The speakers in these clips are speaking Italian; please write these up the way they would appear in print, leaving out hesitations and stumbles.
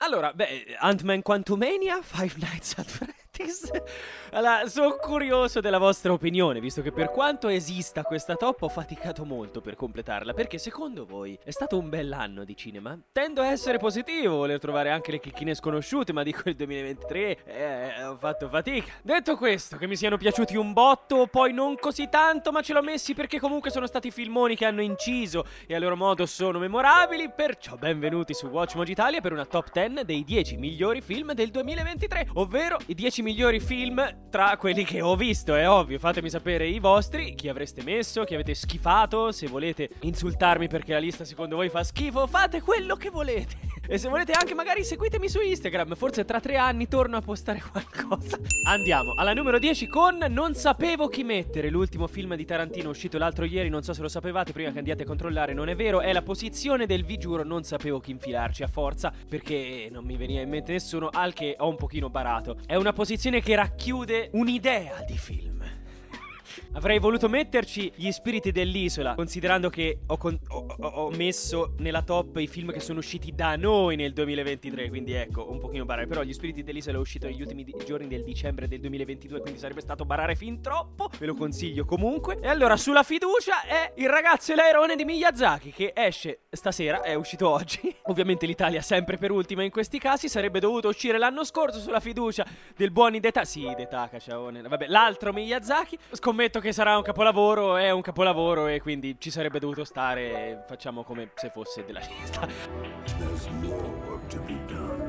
Allora, Ant-Man Quantumania, Five Nights at Freddy's. Allora, sono curioso della vostra opinione, visto che per quanto esista questa top ho faticato molto per completarla, perché secondo voi è stato un bell'anno di cinema? Tendo a essere positivo, voler trovare anche le chicchine sconosciute, ma dico il 2023 ho fatto fatica. Detto questo, che mi siano piaciuti un botto, poi non così tanto, ma ce l'ho messi perché comunque sono stati filmoni che hanno inciso e a loro modo sono memorabili, perciò benvenuti su WatchMojo Italia per una top 10 dei 10 migliori film del 2023, ovvero i 10 migliori film tra quelli che ho visto, è ovvio. Fatemi sapere i vostri, chi avreste messo, chi avete schifato. Se volete insultarmi perché la lista secondo voi fa schifo, fate quello che volete. E se volete anche magari seguitemi su Instagram, forse tra 3 anni torno a postare qualcosa. Andiamo alla numero 10 con Non sapevo chi mettere, l'ultimo film di Tarantino uscito l'altro ieri, non so se lo sapevate, prima che andiate a controllare, non è vero, è la posizione del vi giuro non sapevo chi infilarci a forza, perché non mi veniva in mente nessuno, al che ho un pochino barato. È una posizione che racchiude un'idea di film. Avrei voluto metterci Gli spiriti dell'isola, considerando che ho messo nella top i film che sono usciti da noi nel 2023, quindi ecco, un pochino barare. Però Gli spiriti dell'isola è uscito negli ultimi giorni del dicembre del 2022, quindi sarebbe stato barare fin troppo. Ve lo consiglio comunque. E allora sulla fiducia è Il ragazzo e l'airone di Miyazaki, che esce stasera, è uscito oggi. Ovviamente l'Italia sempre per ultima in questi casi, sarebbe dovuto uscire l'anno scorso sulla fiducia del buon Hidetaka. Sì, Hidetaka, ciaone. Vabbè, l'altro Miyazaki. Scommetto che sarà un capolavoro, è un capolavoro e quindi ci sarebbe dovuto stare, facciamo come se fosse della lista. There's more work to be done.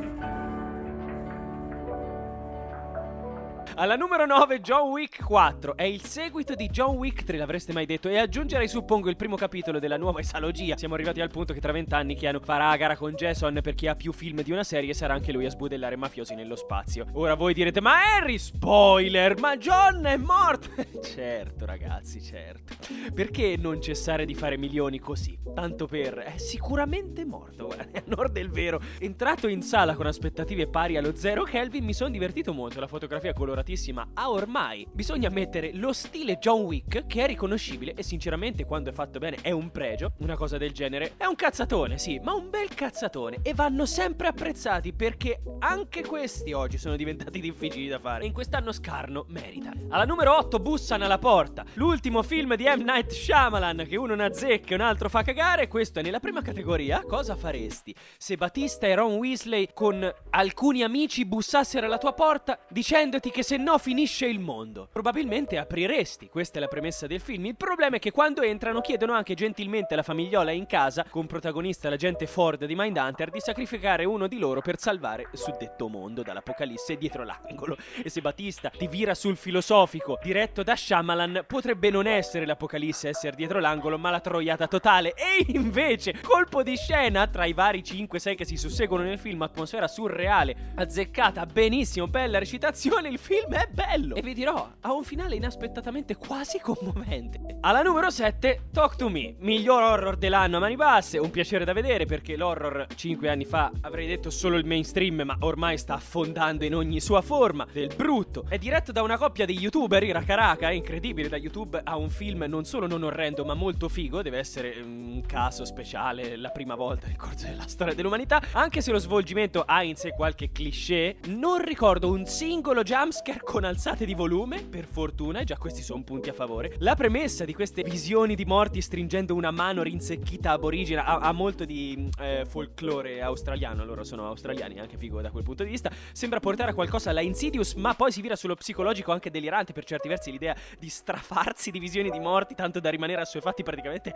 Alla numero 9 John Wick 4, è il seguito di John Wick 3, l'avreste mai detto, e aggiungerei suppongo il primo capitolo della nuova esalogia. Siamo arrivati al punto che tra 20 anni Keanu farà a gara con Jason per chi ha più film di una serie e sarà anche lui a sbudellare mafiosi nello spazio. Ora voi direte, ma Harry, spoiler, ma John è morto. Certo ragazzi, certo. Perché non cessare di fare milioni così? Tanto per... è sicuramente morto, guarda, è a onor del vero. Entrato in sala con aspettative pari allo 0 Kelvin, mi sono divertito molto, la fotografia coloratissima ha ormai, bisogna mettere lo stile John Wick, che è riconoscibile e sinceramente quando è fatto bene è un pregio. Una cosa del genere è un cazzatone, sì, ma un bel cazzatone, e vanno sempre apprezzati perché anche questi oggi sono diventati difficili da fare e in quest'anno scarno merita. Alla numero 8 Bussano alla porta, l'ultimo film di M. Night Shyamalan che uno ne azzecca e un altro fa cagare. Questo è nella prima categoria. Cosa faresti se Batista e Ron Weasley con alcuni amici bussassero alla tua porta dicendoti che se no finisce il mondo? Probabilmente apriresti, questa è la premessa del film. Il problema è che quando entrano chiedono anche gentilmente alla famigliola in casa, con protagonista l'agente Ford di Mindhunter, di sacrificare uno di loro per salvare il suddetto mondo dall'apocalisse dietro l'angolo. E se Batista ti vira sul filosofico diretto da Shyamalan, potrebbe non essere l'apocalisse essere dietro l'angolo, ma la troiata totale. E invece, colpo di scena tra i vari 5-6 che si susseguono nel film, atmosfera surreale, azzeccata, benissimo, bella recitazione, il film è bello e vi dirò, ha un finale inaspettatamente quasi commovente. Alla numero 7 Talk to Me, miglior horror dell'anno a mani basse, un piacere da vedere perché l'horror 5 anni fa avrei detto solo il mainstream, ma ormai sta affondando in ogni sua forma del brutto. È diretto da una coppia di youtuber, i Rakaraka, è incredibile, da YouTube a un film non solo non orrendo ma molto figo, deve essere un caso speciale, la prima volta nel corso della storia dell'umanità. Anche se lo svolgimento ha in sé qualche cliché, non ricordo un singolo jumpscare con alzate di volume, per fortuna, e già questi sono punti a favore. La premessa di queste visioni di morti stringendo una mano rinsecchita aborigena ha molto di folklore australiano, loro sono australiani, anche figo da quel punto di vista. Sembra portare a qualcosa alla Insidious, ma poi si vira sullo psicologico anche delirante per certi versi, l'idea di strafarsi di visioni di morti tanto da rimanere assuefatti praticamente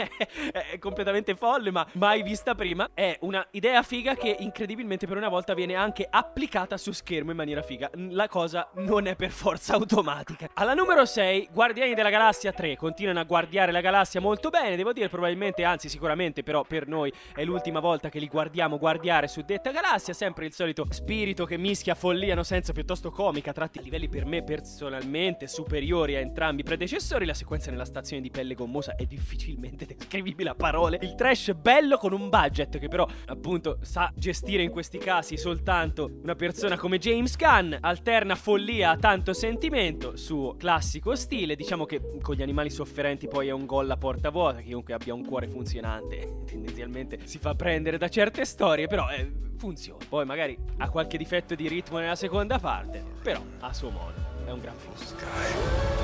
è completamente folle, ma mai vista prima. È una idea figa che incredibilmente per una volta viene anche applicata su schermo in maniera figa. La cosa non è per forza automatica. Alla numero 6 Guardiani della Galassia 3, continuano a guardiare la galassia molto bene, devo dire, probabilmente, anzi sicuramente, però per noi è l'ultima volta che li guardiamo guardiare su detta galassia. Sempre il solito spirito che mischia follia no senso piuttosto comica, tratti a livelli per me personalmente superiori a entrambi i predecessori. La sequenza nella stazione di pelle gommosa è difficilmente descrivibile a parole. Il trash bello con un budget che però appunto sa gestire in questi casi soltanto una persona come James Gunn. Alterna follia follia, tanto sentimento, su classico stile. Diciamo che con gli animali sofferenti poi è un gol a porta vuota. Chiunque abbia un cuore funzionante tendenzialmente si fa prendere da certe storie, però funziona. Poi magari ha qualche difetto di ritmo nella seconda parte, però a suo modo è un gran film.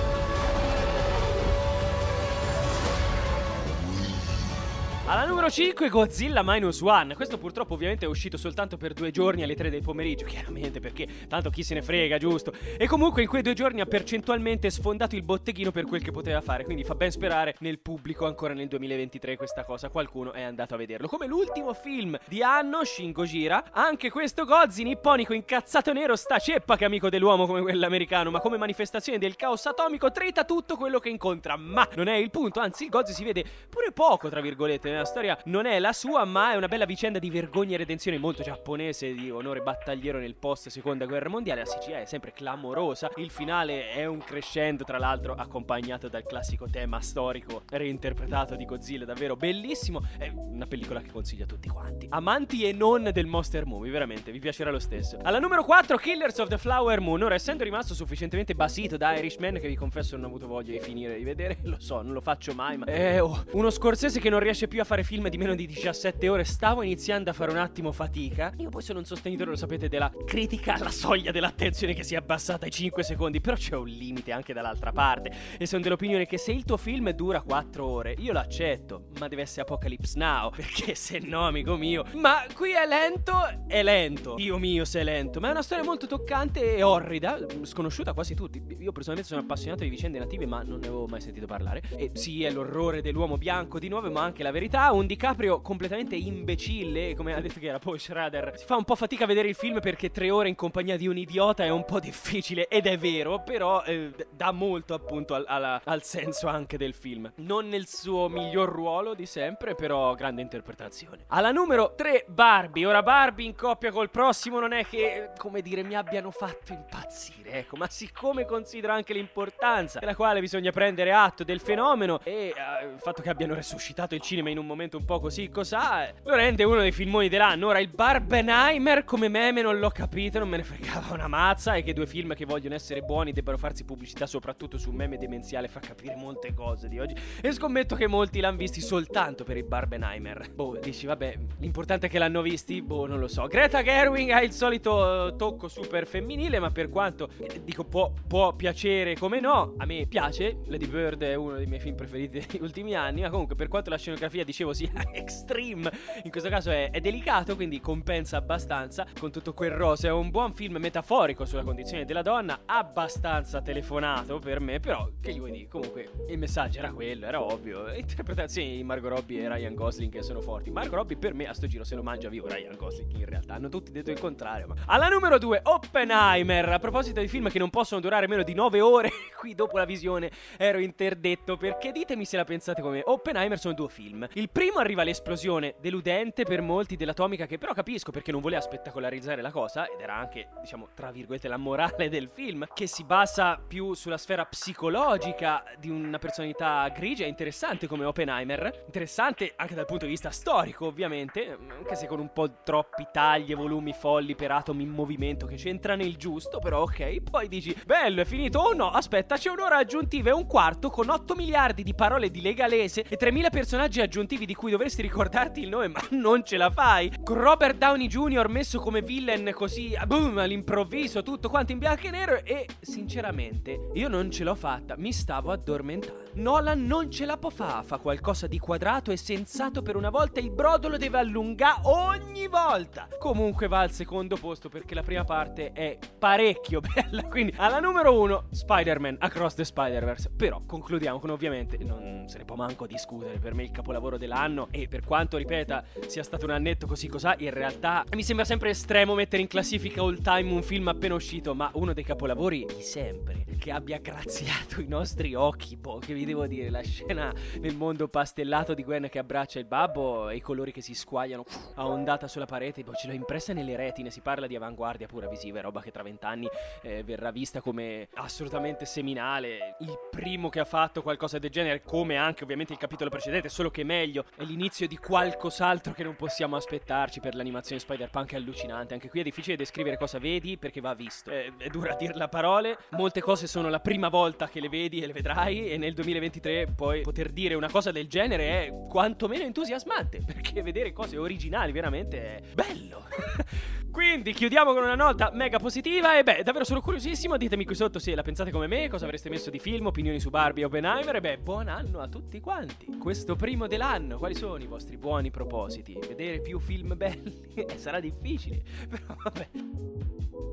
Alla numero 5 Godzilla Minus One. Questo purtroppo ovviamente è uscito soltanto per 2 giorni alle 3 del pomeriggio, chiaramente, perché tanto chi se ne frega, giusto? E comunque in quei 2 giorni ha percentualmente sfondato il botteghino per quel che poteva fare, quindi fa ben sperare nel pubblico ancora nel 2023 questa cosa. Qualcuno è andato a vederlo. Come l'ultimo film di anno, Shin Gojira, anche questo Gozzi nipponico incazzato nero sta ceppa che amico dell'uomo come quell'americano, ma come manifestazione del caos atomico trita tutto quello che incontra. Ma non è il punto, anzi il Gozzi si vede pure poco, tra virgolette. La storia non è la sua, ma è una bella vicenda di vergogna e redenzione molto giapponese, di onore battagliero nel post seconda guerra mondiale. La CGI è sempre clamorosa, il finale è un crescendo, tra l'altro accompagnato dal classico tema storico reinterpretato di Godzilla, davvero bellissimo. È una pellicola che consiglio a tutti quanti, amanti e non del monster movie, veramente vi piacerà lo stesso. Alla numero 4 Killers of the Flower Moon. Ora, essendo rimasto sufficientemente basito da Irishman, che vi confesso non ho avuto voglia di finire di vedere, lo so, non lo faccio mai, ma uno Scorsese che non riesce più a fare film di meno di 17 ore. Stavo iniziando a fare un attimo fatica. Io poi sono un sostenitore, lo sapete, della critica alla soglia dell'attenzione che si è abbassata ai 5 secondi, però c'è un limite anche dall'altra parte, e sono dell'opinione che se il tuo film dura 4 ore io l'accetto, ma deve essere Apocalypse Now, perché se no, amico mio. Ma qui è lento, Dio mio se è lento, ma è una storia molto toccante e orrida, sconosciuta a quasi tutti. Io personalmente sono appassionato di vicende native, ma non ne avevo mai sentito parlare. E sì, è l'orrore dell'uomo bianco di nuovo, ma anche la verità. Un DiCaprio completamente imbecille, come ha detto che era Paul Schrader. Si fa un po' fatica a vedere il film perché 3 ore in compagnia di un idiota è un po' difficile, ed è vero, però dà molto appunto al senso anche del film. Non nel suo miglior ruolo di sempre, però grande interpretazione. Alla numero 3 Barbie. Ora Barbie in coppia col prossimo non è che, come dire, mi abbiano fatto impazzire, ecco, ma siccome considero anche l'importanza della quale bisogna prendere atto del fenomeno e il fatto che abbiano resuscitato il cinema in un momento un po' così cos'ha, lo rende uno dei filmoni dell'anno. Ora il Barbenheimer come meme non l'ho capito, non me ne fregava una mazza, e che 2 film che vogliono essere buoni debbano farsi pubblicità soprattutto su un meme demenziale fa capire molte cose di oggi, e scommetto che molti l'hanno visti soltanto per il Barbenheimer. Dici vabbè, l'importante è che l'hanno visti, non lo so. Greta Gerwig ha il solito tocco super femminile, ma per quanto dico può piacere come no, a me piace. Lady Bird è uno dei miei film preferiti degli ultimi anni, ma comunque per quanto la scenografia, dicevo, sia extreme, in questo caso è delicato, quindi compensa abbastanza con tutto quel rosa. È un buon film metaforico sulla condizione della donna, abbastanza telefonato per me, però che gli vuoi dire, comunque il messaggio era quello, era ovvio. Interpretazioni di Margot Robbie e Ryan Gosling che sono forti. Margot Robbie per me a sto giro se lo mangia vivo Ryan Gosling, in realtà hanno tutti detto il contrario. Ma alla numero 2 Oppenheimer. A proposito di film che non possono durare meno di 9 ore, qui dopo la visione ero interdetto, perché ditemi se la pensate come me. Oppenheimer sono 2 film. Il primo arriva l'esplosione deludente per molti dell'atomica, che però capisco perché non voleva spettacolarizzare la cosa, ed era anche, diciamo, tra virgolette la morale del film, che si basa più sulla sfera psicologica di una personalità grigia. Interessante come Oppenheimer, interessante anche dal punto di vista storico ovviamente, anche se con un po' troppi tagli e volumi folli per atomi in movimento che c'entrano il giusto, però ok. Poi dici bello, è finito. Oh no, aspetta, c'è un'ora aggiuntiva e un quarto con 8 miliardi di parole di legalese e 3000 personaggi aggiuntivi di cui dovresti ricordarti il nome, ma non ce la fai. Con Robert Downey Jr. messo come villain così boom, all'improvviso, tutto quanto in bianco e nero, e sinceramente io non ce l'ho fatta, mi stavo addormentando. Nolan non ce la può fa qualcosa di quadrato e sensato per una volta, il brodo lo deve allungare ogni volta. Comunque va al secondo posto perché la prima parte è parecchio bella. Quindi alla numero 1 Spider-Man Across the Spider-Verse. Però concludiamo con, ovviamente non se ne può manco discutere, per me il capolavoro dell'anno, e per quanto, ripeta, sia stato un annetto così cos'ha, in realtà mi sembra sempre estremo mettere in classifica all time un film appena uscito, ma uno dei capolavori di sempre. che abbia graziato i nostri occhi. Boh, che vi devo dire, la scena nel mondo pastellato di Gwen che abbraccia il babbo e i colori che si squagliano a ondata sulla parete, boh, ce l'ho impressa nelle retine. Si parla di avanguardia pura visiva, è roba che tra 20 anni verrà vista come assolutamente seminale. Il primo che ha fatto qualcosa del genere, come anche ovviamente il capitolo precedente, solo che meglio, è l'inizio di qualcos'altro che non possiamo aspettarci. Per l'animazione Spider-Punk è allucinante. Anche qui è difficile descrivere cosa vedi perché va visto, è dura a dirla a parole. Molte cose sono la prima volta che le vedi e le vedrai, e nel 2023 poi poter dire una cosa del genere è quantomeno entusiasmante, perché vedere cose originali veramente è bello. Quindi chiudiamo con una nota mega positiva. E beh, davvero sono curiosissimo. Ditemi qui sotto se la pensate come me, cosa avreste messo di film, opinioni su Barbie e Oppenheimer. E beh, buon anno a tutti quanti. Questo primo dell'anno, quali sono i vostri buoni propositi? Vedere più film belli? Sarà difficile, però vabbè.